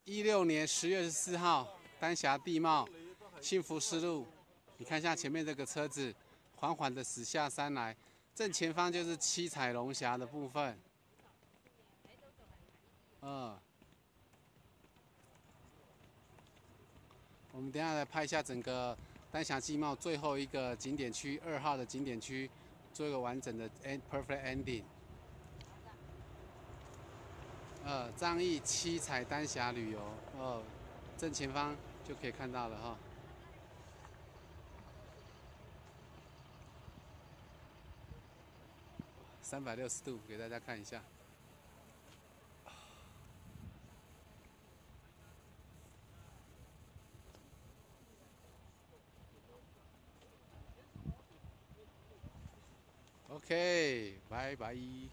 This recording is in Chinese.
16年10月14号，丹霞地貌，幸福丝路。你看一下前面这个车子，缓缓的驶下山来，正前方就是七彩龙峡的部分。我们等一下来拍一下整个丹霞地貌最后一个景点区2号的景点区，做一个完整的 perfect ending。樟宜七彩丹霞旅游正前方就可以看到了哈。360度给大家看一下。OK，拜拜。